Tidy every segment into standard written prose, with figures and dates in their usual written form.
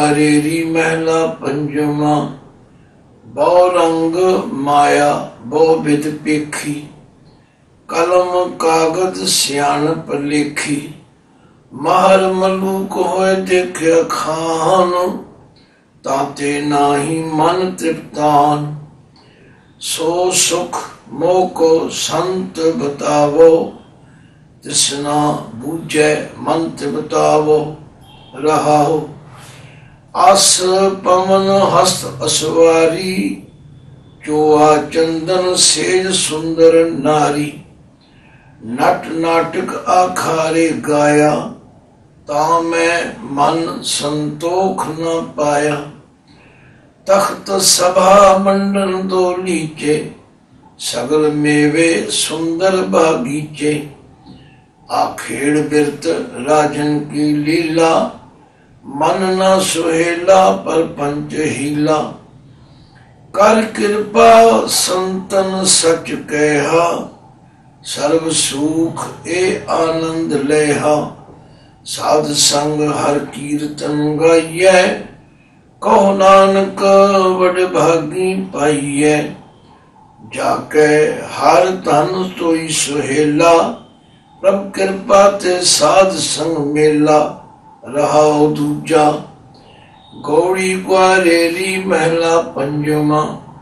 ग्वारेरी महला पंजमा। बहु रंग माया बहु विध पेखी, कलम कागज सियाणप लेखी। महर मलूक होए देखे खान, ताते नाही मन तृप्तान। सो सुख मोको संत बतावो, तृष्णा बूझे मंत्र बतावो। रहाओ आस पवन हस्त असवारी, चोआ चंदन सेज सुंदर नारी। नट नाटक आखारे गाया, ता मैं मन संतोख न पाया। तख्त सभा मंडल दो नीचे, सगल मेवे सुंदर बागीचे। आखेड़ बिरत राजन की लीला, मन न सुहेला पर पंच हीला। कर कृपा संतन सच कहा, सर्व सुख ए आनंद लेहा। साध संग हर कीर्तन गाइए, कहो नानक बड़ भागी पाइए। जाके हर धन सोई सुहेला, प्रभ कृपा ते साध संग मेला। रहाओ दूजा गौड़ी ग्वारेरी महला पंजमा।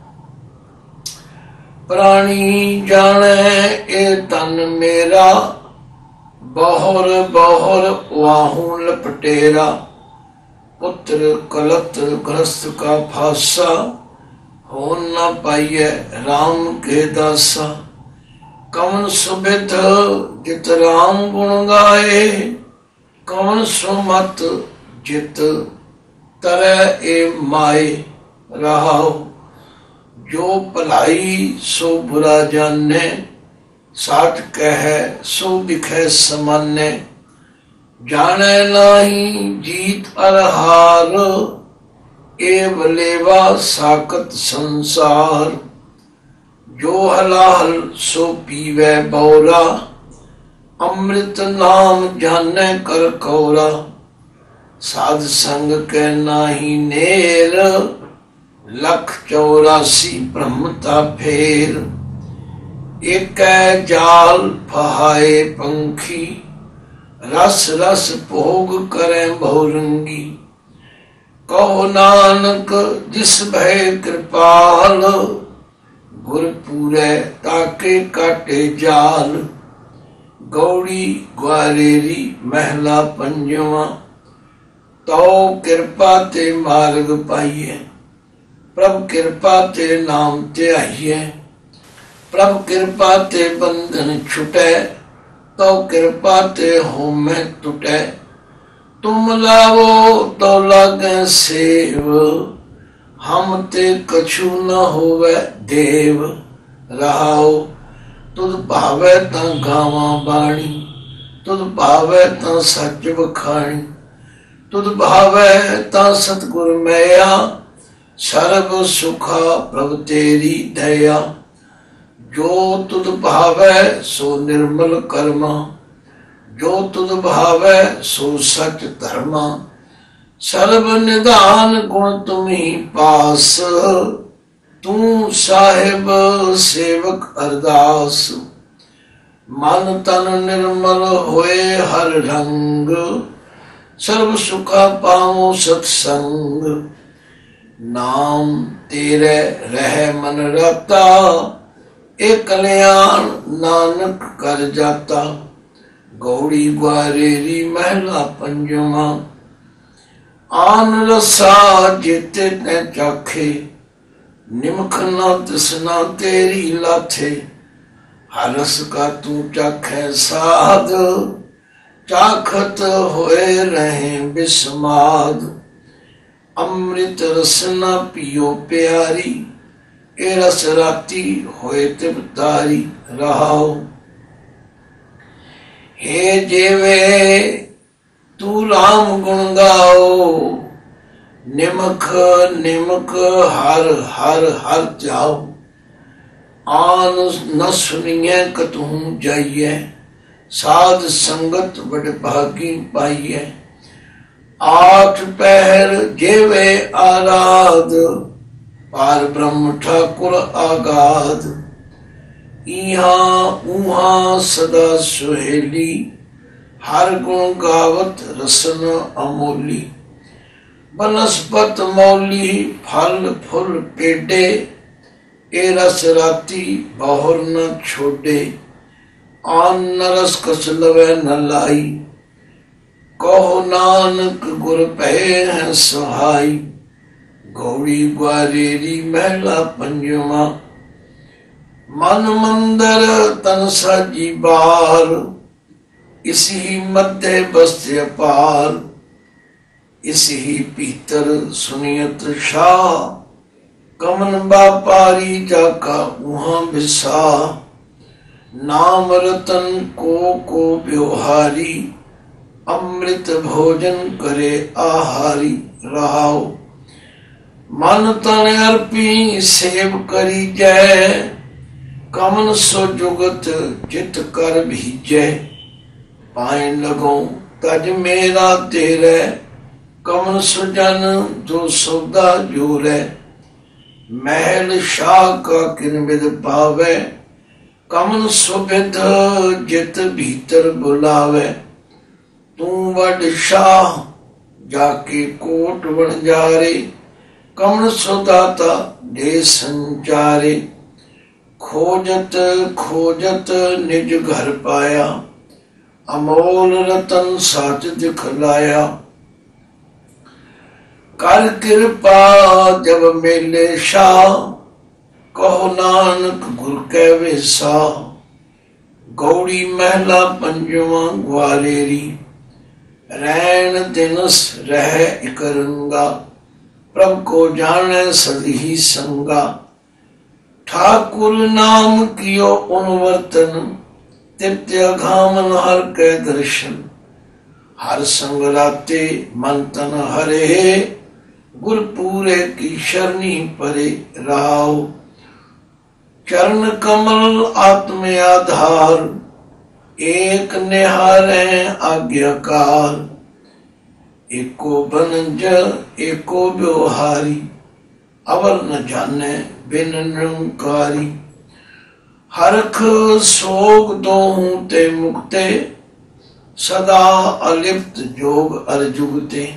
प्राणी जाने ए तन मेरा, बहुर बहुर वाहू लपटेरा। पुत्र कलत्र ग्रस्त का फासा, हो न पाइए राम के दासा। कवन सुबिध जित राम गुण गाए, कवन सुमत जित तरह ए माए। रहाओ जो भलाई सो बुरा जाने, साठ कह सो दिखे समाने। जाने नाही जीत अर हार, ए बलेवा साकत संसार। जो हलाल सो पीवे बौरा, अमृत नाम जाने कर कौरा। साध संग के नाही नेर, लख 84 ब्रह्मता फेर। एक जाल फहाए पंखी, रस रस भोग करे बहुरंगी। कहो नानक जिस भय कृपाल, गुर पूरे ताके काटे जाल। गौड़ी ग्वारेरी महला पंजवा। तो कृपा ते मार्ग पाइए, प्रभ कृपा ते नाम ते आइए। प्रभ कृपा ते बंधन छुटे, तो कृपा ते होमे टूटे। तुम लावो तो लागे सेव, हम ते कछु न होवे देव। रहाओ तुद भावे ता गावा बाणी, तुद भावे ता सच बखाणी। तुद भावे ता सतगुर मैया, सर्व सुखा प्रभ तेरी दया। जो तुद भावे सो निर्मल कर्मा, जो तुद भावे सो सच धर्मा। सर्व निदान गुण तुम्ही पास, तू साहिब सेवक अरदास। मन तन निर्मल होए हर रंग, सर्व सुखा पाओ सत्संग। नाम तेरे रह मन रता, एक कल्याण नानक कर जाता। गौड़ी ग्वारेरी महला पंजमा। आन रसा जेते ते चाखे, निमख न तृष्णा तेरी लाथे। हरस का तू चाखे साध, चाखत होए रहे बिस्माद। अमृत रस न पियो प्यारी, ए रस राती होए तिबतारी। रहाओ हे जेवे तू राम गुण गाओ, निमख निमख हर हर हर जाओ। आन न सुनिए कतहूं जाइए, साध संगत बड़ भागी पाइए। आठ पहर जेवे आराध, पार ब्रह्म ठाकुर आगाध। इहाँ उहाँ सदा सुहेली, हर गुण गावत रसन अमोली। बनस्पत मौली फल फुल पेडे, ए रस राती बहुर न छोड़े। आन न रस कस लवे न लाई, कहो नानक गुर पै है सहाई। गौड़ी ग्वारेरी महला पंजवा, मन मंदर तन साजी बार। इसी मध्य बस्ते पार, इसी भीतर सुनियत शाह। कमन बापारी जाका उहाँ बिसा, नाम रतन को व्यवहारी। अमृत भोजन करे आहारी, रहाओ मन तन अर्पी सेव करी जय। कमन सो जुगत चित कर भीजय, पाए लगो तज मेरा तेरे। कमन सुजन जो सौदा जोरे, महल शाह का किन बिद पावे। कमन सुबिध जित भीतर बुलावे, तू वड शाह जाके कोट बन जारे। कमन सुदाता दे संचारे, खोजत खोजत निज घर पाया। अमोल रतन साच दिखलाया, कर कृपा जब मेले शाह। कहो नानक गुर कै वेसा, गौड़ी महला पंजवा ग्वारेरी। रैन दिनस रह इकरंगा, प्रभ को जाने सदी संगा। ठाकुर नाम कियो उनवर्तन, तित्य घामन हर के दर्शन। हर संग राते मन तन हरे, गुर पूरे की शरणी परे राव। चरण कमल आत्म आधार, एक निहारे आज्ञाकार। एको बनज एको व्यवहारी, अवर न जाने बिन निरंकारी। हरख सोग दोहूं ते मुक्ते, सदा अलिप्त जोग अर्जुगते।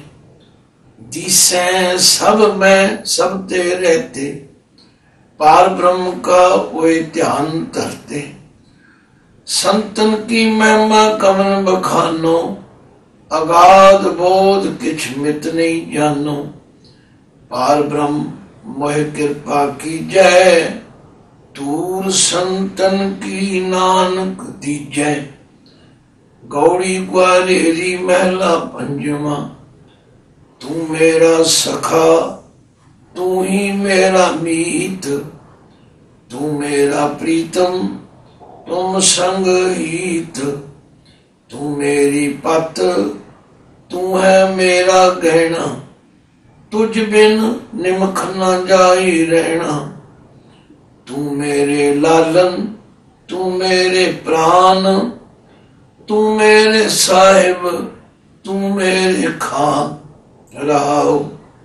दिसे सब में सब ते रहते, पार ब्रह्म का कोई ध्यान धरते। संतन की महिमा कमन बखानो, अगाध बोध किछ मित नहीं जानो। पार ब्रह्म मोह कृपा की जय, दूर संतन की नानक दीजय। गौड़ी ग्वारेरी महला पंजवा, तू मेरा सखा तू ही मेरा मीत। तू मेरा प्रीतम तुम संग हित। तू मेरी पत तू है मेरा गहना। तुझ बिन निमख न जाई रहना। तू मेरे लालन तू मेरे प्राण। तू मेरे साहिब तू मेरे खान। रहाओ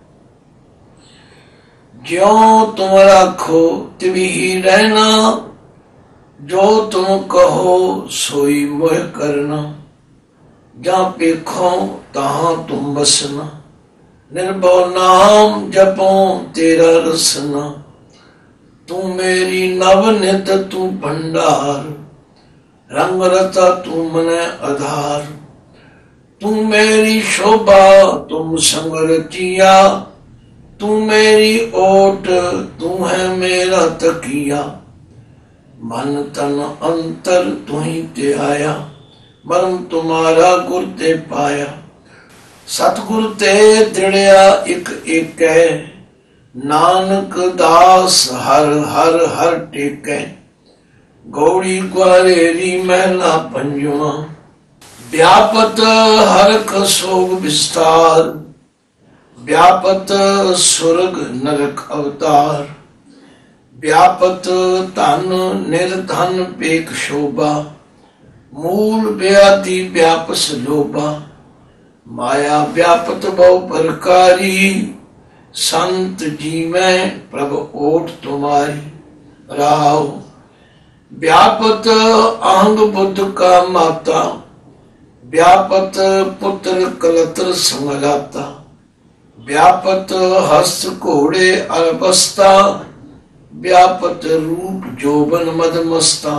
ज्यों तुम राखो तिभी ही रहना। जो तुम कहो सोई मोह करना। जहाँ पेखो तहाँ तुम बसना। निर्भव नाम जपो तेरा रसना। तू मेरी नवनित तू भंडार। रंग रता तू मन आधार। तू मेरी शोभा तुम संग रचिया। तू मेरी ओट तू है मेरा तकिया। मन तन अंतर तू ही ते आया। मर्म तुम्हारा गुर ते पाया। सतगुर ते दृढ़या एक एक है। नानक दास हर हर हर टेकै। गौड़ी ग्वारेरी महला पंजवा। व्यापत हरख सोग विस्तार। व्यापत स्वर्ग नरक अवतार। व्यापत धन निर्धन पेक शोभा। मूल व्याधि व्यापस लोभा। माया व्यापत बहु प्रकारी, संत जी में प्रभु ओट तुम्हारी। राव व्यापत अहंग बुद्ध का माता, व्यापत पुत्र कलत्र संगलाता, व्यापत हस्त घोड़े अरबस्ता, व्यापत रूप जोबन मदमस्ता,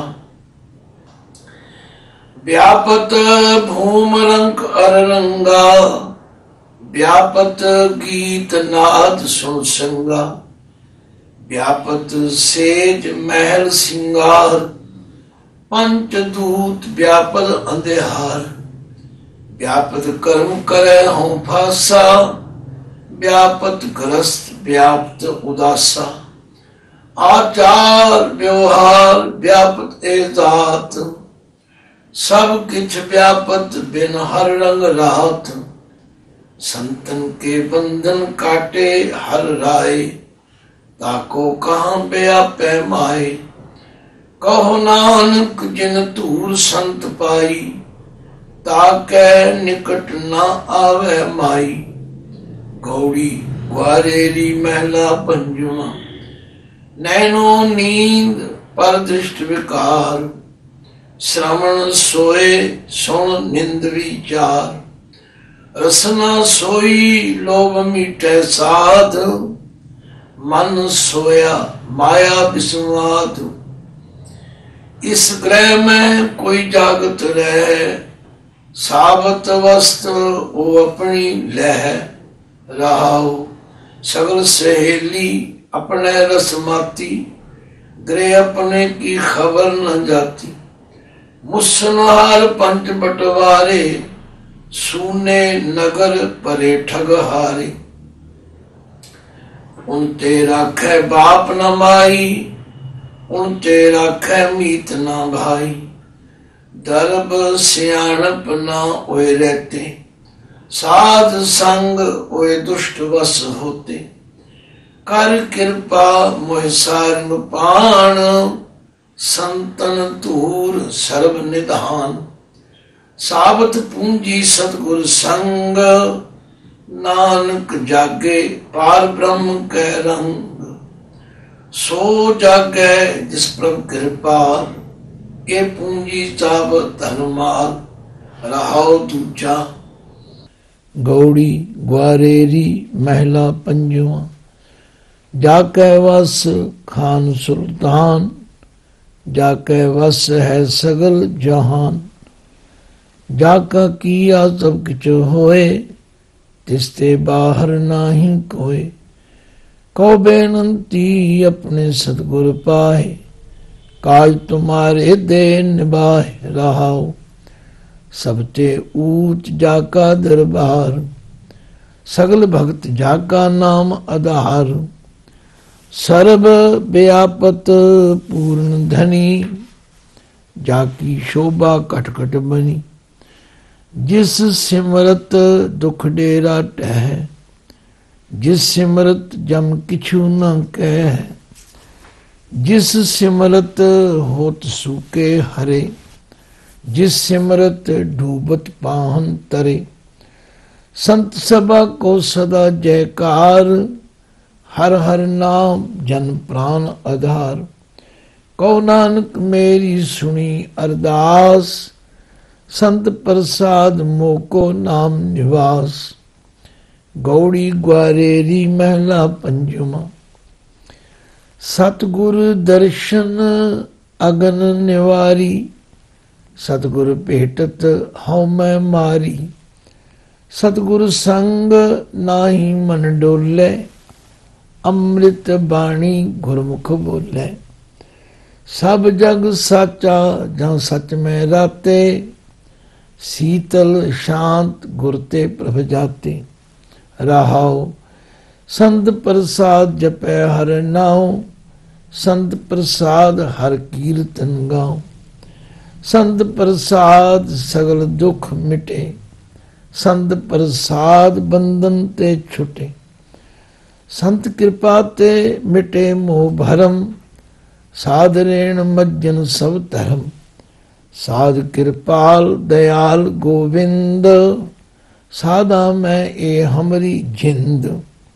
व्यापत भूम रंक अररंगा, व्यापत गीत नाद सुन संगा, व्यापत सेज महल सिंगार, पंचदूत व्यापत अंधेहार, व्यापत कर्म करे हों फासा, व्यापत ग्रस्त व्याप्त उदासा, आचार व्यवहार व्यापत एजात, सब किछ व्यापत बिन हर रंग रात, संतन के बंधन काटे हर राय, ताको कहाँ व्यापै माए, कहो नानक जिन तूर संत पाई, ताकै निकट ना आवे माई। गौड़ी ग्वारेरी महला पंजुमा, नैनो नींद पर दृष्ट विकार, श्रवण सोए सुन निंद विचार, रसना सोई लोभ मीठे साध, मन सोया माया विस्वाद। इस ग्रह में कोई जागत रहे, सावत वस्त वो अपनी लह, राहो सगल सहेली अपने रस माती, ग्रह अपने की खबर न जाती। मुसनहार पंच बटवारे, सूने नगर परे ठग हारे, उनते राखे बाप न माई, उनते राखे मीत न भाई, दर्ब सियाणप न ओए रहते, साध संग ओए दुष्ट वश होते। कर कृपा मोह सारंग पाण, संतन तूर सर्व निधान, साबत पूंजी सतगुर संग, नानक जागे पार ब्रह्म के रंग। सो जागे जिस प्रभु कृपाल, के पूंजी चाव धनमाल, रहाओ दूजा। गौड़ी ग्वारेरी महला पंजुआ, जाके वस खान सुल्तान, जाके वस है सगल जहान, जाका किया सब किच होए, तिसते बाहर नाही कोय। कहो बेनंती अपने सतगुर पाए, काज तुम्हारे दे निभाए। रहाओ सबते ऊंच जाका दरबार, सगल भक्त जाका नाम आधार। सर्व व्यापत पूर्ण धनी, जाकी शोभा कटकट बनी। जिस सिमरत दुख डेरा टह, जिस सिमरत जम किछु न कह। जिस सिमरत होत सूके हरे, जिस सिमरत डूबत पाहन तरे। संत सभा को सदा जयकार, हर हर नाम जन प्राण आधार। कहो नानक मेरी सुनी अरदास, संत प्रसाद मोको नाम निवास। गौड़ी ग्वारेरी महला पंजुमा, सतगुर दर्शन अगन निवारी, सतगुर भेटत हਉ मैं मारी। सतगुर संग नाही मन डोले, अमृत बाणी गुरमुख बोले। सब जग साचा जहाँ सच में राते, शीतल शांत गुरते प्रभ जाते। रहाओ संत प्रसाद जपै हर नाउ, संत प्रसाद हर कीर्तन गाओ। संत प्रसाद सगल दुख मिटे, संत प्रसाद बंधन ते छुटे। संत कृपा ते मिटे मोह भरम, साधरेण मज्जन सब धर्म। साध कृपाल दयाल गोविंद, साधा मैं ए हमरी जिंद।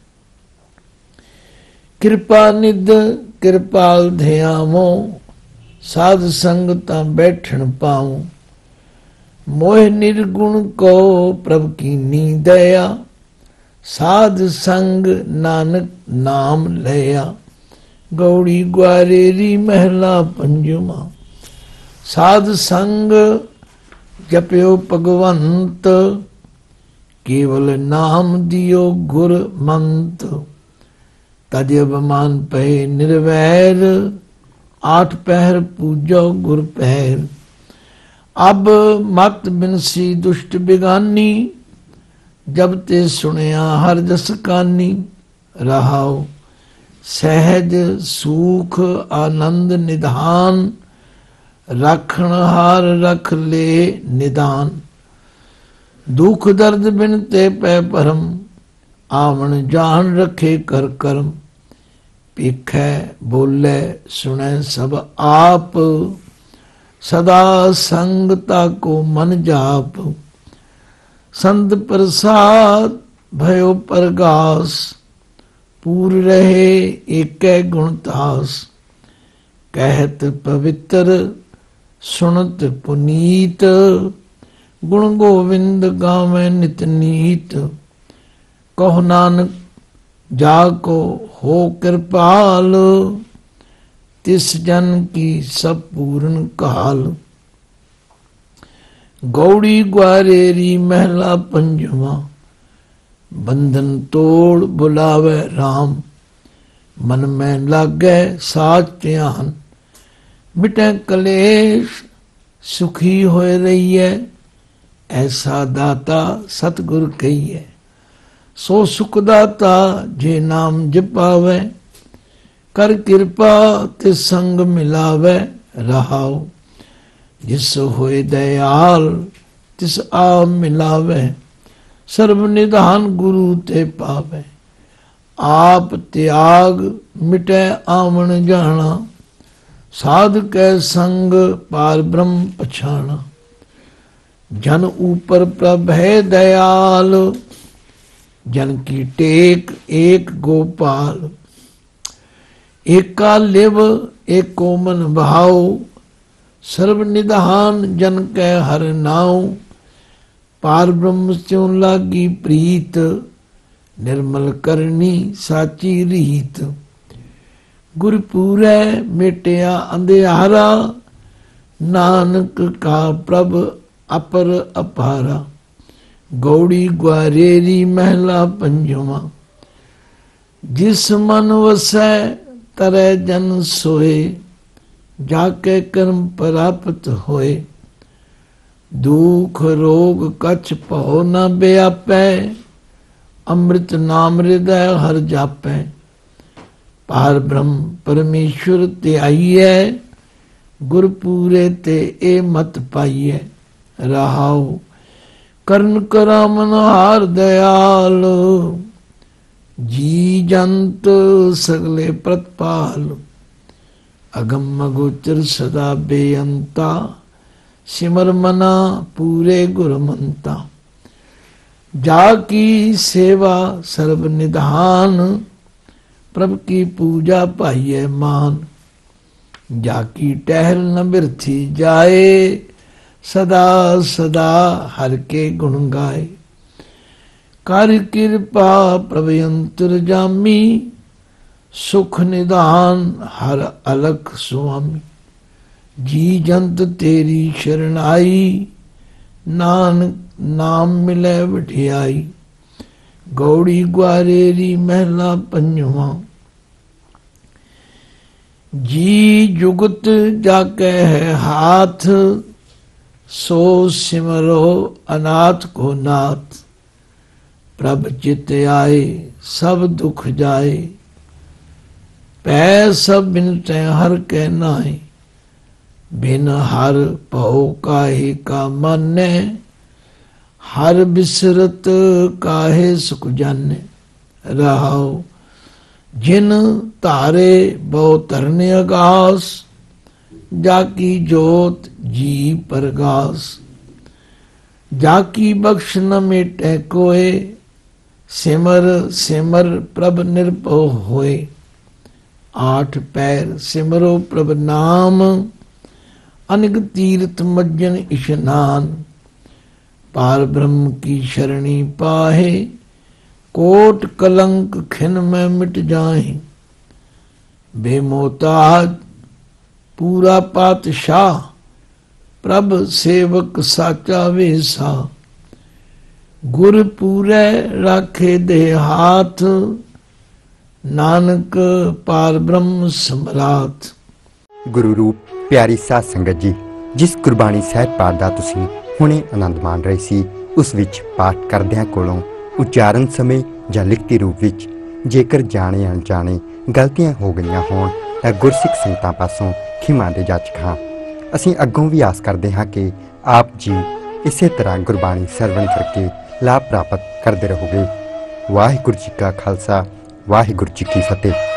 कृपा निध कृपाल ध्यावो, साध संग ता बैठन पाऊं। मोह निर्गुण को प्रभु की नी दया, साध संग नानक नाम लया। गौड़ी ग्वारेरी महला पंजुमा, साध संग जप्यो भगवंत। केवल नाम दियो गुर मंत, तज अभिमान पे निर्वैर। 8 पहर पूजो गुर पहर। अब मत बिनसी दुष्ट बिगानी, जब ते सुनिया हर जस कानी। रहाओ सहज सुख आनंद निधान, रखन हार रख ले निदान। दुख दर्द बिन ते पै परम, आवन जान रखे कर कर्म। पीखै बोले सुने सब आप, सदा संगता को मन जाप। संत प्रसाद भयो परगास, पूर रहे एक गुणतास। कहत पवित्र सुनत पुनीत, गुण गोविंद गावे नित नीत। कहो नानक जाको हो कृपाल, तिस जन की सब पूर्ण काल। गौड़ी ग्वारेरी महला पंजवा, बंधन तोड़ बुलावे राम। मन में लागे साच ध्यान, मिटे कलेश सुखी होए रहिए। ऐसा दाता सतगुर कहिए, सो सुखदाता जे नाम जपावे। कर कृपा तिस संग मिलावे। रहाओ जिस होए दयाल, तिस आ मिलावे। सर्व निधान गुरु ते पावे, आप त्याग मिटे आवन जाना। साध कै संग पार ब्रह्म पछाना। जन ऊपर प्रभ है दयाल, जन की टेक एक गोपाल। एका लिव एको मन भाव, सर्व निधान जन कै हर नाव। पार ब्रह्म स्यों लागी प्रीत, निर्मल करनी साची रीत। गुरपुरै मिटिया अंधियारा, नानक का प्रभ अपर अपारा। गौड़ी ग्वारेरी महला पंजवा, जिस मन वसै तरै जन सोए। जाके कर्म प्राप्त होए। दुख रोग कछ पहो न व्यापै, अमृत नाम हृदय हर जापै। पार ब्रह्म परमेश्वर त्याइए, गुरपूरे ते ए मत पाइए। रहाओ कर्ण करामन हार दयाल, जी जंत सगले प्रतपाल। अगम गोचर सदा बेअंता, सिमर मना पूरे गुरमंता। जाकी सेवा सर्व निधान, प्रभु की पूजा पाइये मान। जाकी टहल न बिरथी जाए, सदा सदा हर के गुण गाए। कर कृपा प्रभु अंतर्जामी, सुख निधान हर अलख स्वामी। जी जंत तेरी शरण आई, नानक नाम मिले वठियाई। गौड़ी ग्वारेरी महला पंजवा, जी जुगत जाके है हाथ। सो सिमरो अनाथ को नाथ। प्रभ चित आए सब दुख जाए, पै सब बिनते हर के नाए। बिन हर पौ काहे का माने, हर बिसरत काहे सुख जाने। रहाओ जिन तारे बहु तरने आगास, जाकी जोत जी परगास। जाकी बख्श न मेटे कोय, सिमर सिमर प्रभ निर्भो होए। आठ पैर सिमरो प्रभ नाम, अनिक तीर्थ मज्जन इशनान। पार ब्रह्म की शरणी पाहे, कोट कलंक खिन में मिट जाए। बेमोताज पूरा पातशाह, प्रभ सेवक साचा वेसा। गुर पूरे राखे दे हाथ, नानक पार ब्रह्म ਸਮਰਾਤ। गुरु रूप प्यारी साध संगत जी, जिस गुरबाणी ਸਾਹਿਬ ਪਾਠ ਦਾ ਤੁਸੀਂ ਹੁਣੇ ਆਨੰਦ ਮਾਣ ਰਹੇ ਸੀ, ਉਸ ਵਿੱਚ ਪਾਠ ਕਰਦਿਆਂ ਕੋਲੋਂ ਉਚਾਰਨ ਸਮੇਂ ਜਾਂ ਲਿਖਤੀ ਰੂਪ ਵਿੱਚ ਜੇਕਰ ਜਾਣੇ ਅਣਜਾਣੇ ਗਲਤੀਆਂ ਹੋ ਗਈਆਂ ਹੋਣ ਤਾਂ ਗੁਰਸਿੱਖ ਸੰਗਤਾਂ ਪਾਸੋਂ ਖਿਮਾ ਦੇ ਜਾਚਕ ਹਾਂ। ਅਸੀਂ ਅੱਗੋਂ ਵੀ ਆਸ ਕਰਦੇ ਹਾਂ ਕਿ ਆਪ ਜੀ ਇਸੇ ਤਰ੍ਹਾਂ ਗੁਰਬਾਣੀ ਸਰਵਣ ਕਰਕੇ ਲਾਭ ਪ੍ਰਾਪਤ ਕਰਦੇ ਰਹੋਗੇ। ਵਾਹਿਗੁਰੂ ਜੀ ਕਾ ਖਾਲਸਾ, ਵਾਹਿਗੁਰੂ ਜੀ ਕੀ ਫਤਿਹ।